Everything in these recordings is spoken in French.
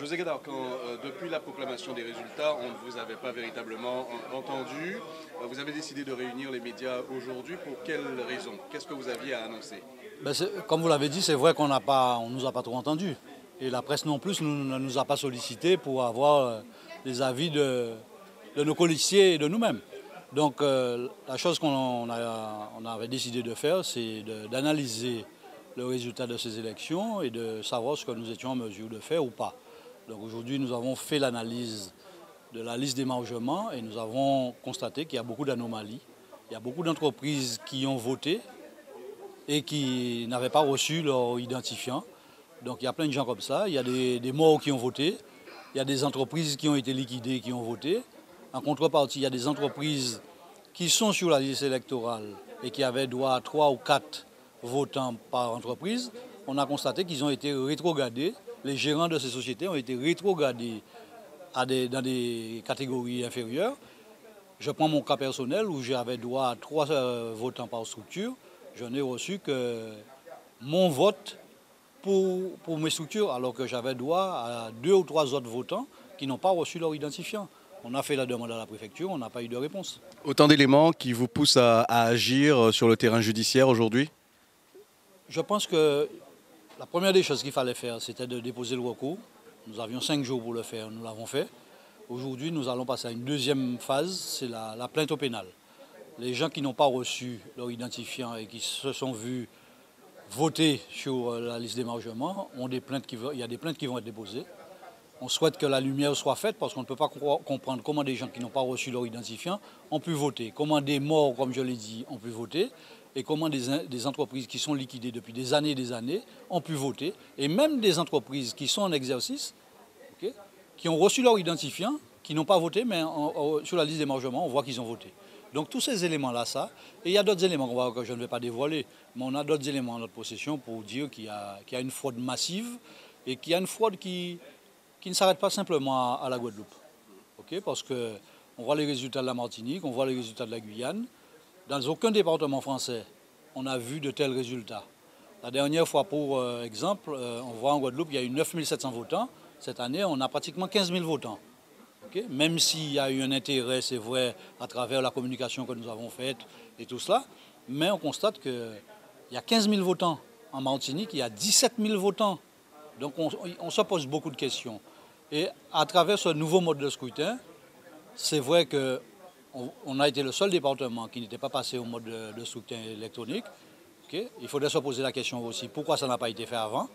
José Gadar, depuis la proclamation des résultats, on ne vous avait pas véritablement entendu. Vous avez décidé de réunir les médias aujourd'hui. Pour quelles raisons? Qu'est-ce que vous aviez à annoncer? Comme vous l'avez dit, c'est vrai qu'on ne nous a pas trop entendus. Et la presse non plus ne nous a pas sollicité pour avoir les avis de nos colistiers et de nous-mêmes. Donc la chose qu'on avait décidé de faire, c'est d'analyser le résultat de ces élections et de savoir ce que nous étions en mesure de faire ou pas. Donc aujourd'hui, nous avons fait l'analyse de la liste d'émargement et nous avons constaté qu'il y a beaucoup d'anomalies. Il y a beaucoup d'entreprises qui ont voté et qui n'avaient pas reçu leur identifiant. Donc il y a plein de gens comme ça. Il y a des morts qui ont voté. Il y a des entreprises qui ont été liquidées qui ont voté. En contrepartie, il y a des entreprises qui sont sur la liste électorale et qui avaient droit à 3 ou 4 votants par entreprise. On a constaté qu'ils ont été rétrogradés. Les gérants de ces sociétés ont été rétrogradés dans des catégories inférieures. Je prends mon cas personnel où j'avais droit à 3 votants par structure. Je n'ai reçu que mon vote pour mes structures, alors que j'avais droit à 2 ou 3 autres votants qui n'ont pas reçu leur identifiant. On a fait la demande à la préfecture, on n'a pas eu de réponse. Autant d'éléments qui vous poussent à agir sur le terrain judiciaire aujourd'hui? Je pense que la première des choses qu'il fallait faire, c'était de déposer le recours. Nous avions 5 jours pour le faire, nous l'avons fait. Aujourd'hui, nous allons passer à une deuxième phase, c'est la plainte au pénal. Les gens qui n'ont pas reçu leur identifiant et qui se sont vus voter sur la liste d'émargement, il y a des plaintes qui vont être déposées. On souhaite que la lumière soit faite parce qu'on ne peut pas comprendre comment des gens qui n'ont pas reçu leur identifiant ont pu voter, comment des morts, comme je l'ai dit, ont pu voter, et comment des entreprises qui sont liquidées depuis des années ont pu voter, et même des entreprises qui sont en exercice, qui ont reçu leur identifiant, qui n'ont pas voté, mais sur la liste d'émargement, on voit qu'ils ont voté. Donc tous ces éléments-là, ça, et il y a d'autres éléments que je ne vais pas dévoiler, mais on a d'autres éléments en notre possession pour dire qu'il y a une fraude massive et qu'il y a une fraude qui ne s'arrête pas simplement à la Guadeloupe. Parce qu'on voit les résultats de la Martinique, on voit les résultats de la Guyane. Dans aucun département français, on a vu de tels résultats. La dernière fois, pour exemple, on voit en Guadeloupe, il y a eu 9 700 votants. Cette année, on a pratiquement 15 000 votants. Même s'il y a eu un intérêt, c'est vrai, à travers la communication que nous avons faite et tout cela, mais on constate qu'il y a 15 000 votants. En Martinique, il y a 17 000 votants. Donc on se pose beaucoup de questions. Et à travers ce nouveau mode de scrutin, c'est vrai qu'on a été le seul département qui n'était pas passé au mode de scrutin électronique. Il faudrait se poser la question aussi, pourquoi ça n'a pas été fait avant?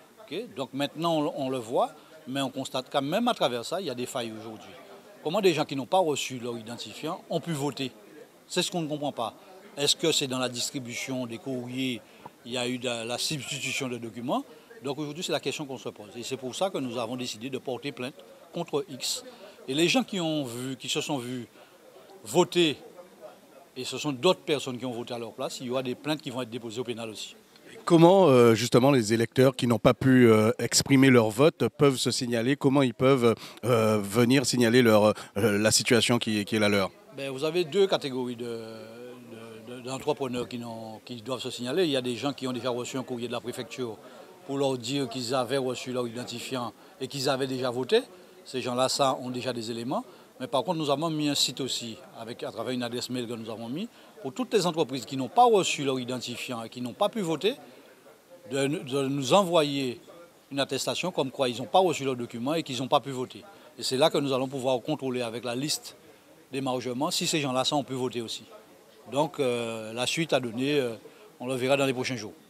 Donc maintenant, on le voit. Mais on constate quand même à travers ça, il y a des failles aujourd'hui. Comment des gens qui n'ont pas reçu leur identifiant ont pu voter? C'est ce qu'on ne comprend pas. Est-ce que c'est dans la distribution des courriers, il y a eu de la substitution de documents? Donc aujourd'hui, c'est la question qu'on se pose. Et c'est pour ça que nous avons décidé de porter plainte contre X. Et les gens qui se sont vus voter, et ce sont d'autres personnes qui ont voté à leur place, il y aura des plaintes qui vont être déposées au pénal aussi. Comment justement les électeurs qui n'ont pas pu exprimer leur vote peuvent se signaler? Comment ils peuvent venir signaler la situation qui est la leur? Vous avez 2 catégories d'entrepreneurs qui doivent se signaler. Il y a des gens qui ont déjà reçu un courrier de la préfecture pour leur dire qu'ils avaient reçu leur identifiant et qu'ils avaient déjà voté. Ces gens-là, ça, ont déjà des éléments. Mais par contre, nous avons mis un site aussi, à travers une adresse mail que nous avons mis, pour toutes les entreprises qui n'ont pas reçu leur identifiant et qui n'ont pas pu voter, de nous envoyer une attestation comme quoi ils n'ont pas reçu leur document et qu'ils n'ont pas pu voter. Et c'est là que nous allons pouvoir contrôler avec la liste d'émargement si ces gens-là ont pu voter aussi. Donc la suite à donner, on le verra dans les prochains jours.